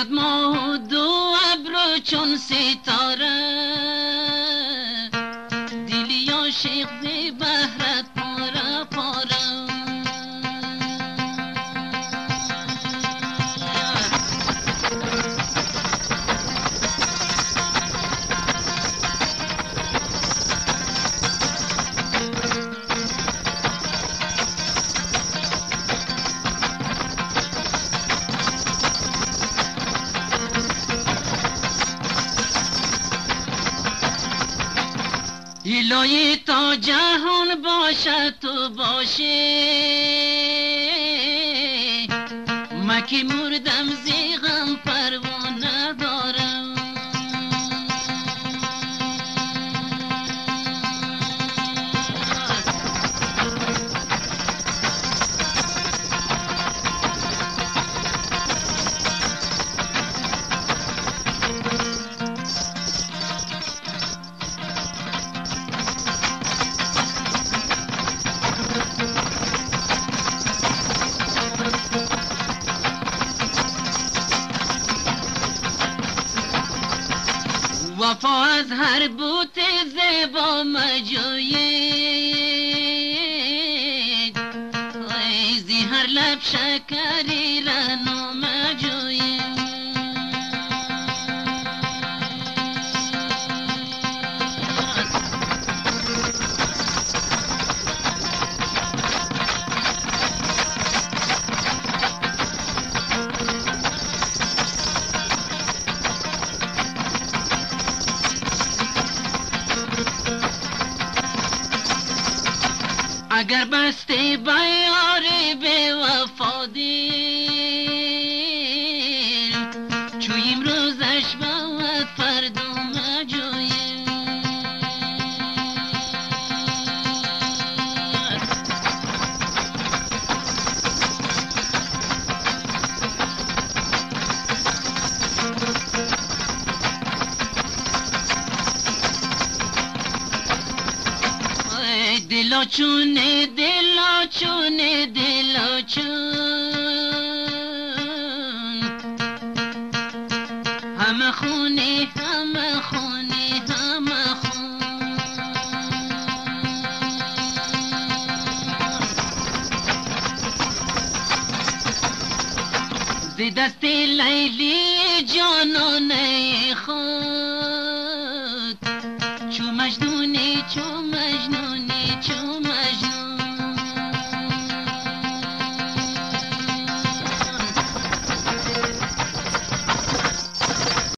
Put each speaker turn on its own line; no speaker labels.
صد ماه و دو ابر چون ستاره دلی عاشق ز بهرت پاره پاره الهی تا جهان باشد تو باشه مکی مردم زی غم پروانه دارم وفا از هر بوت زیبا مجوید زی هر لب شکری رنو مجوید اگر بسته بیار به وفا دل چوی امروزش بود فردا مجوید دلا چونه دلا چونه دلا چون همه خونه همه خونه همه خون ز دست لیلی جانانه خود چو مجنونی چو مجنونی چو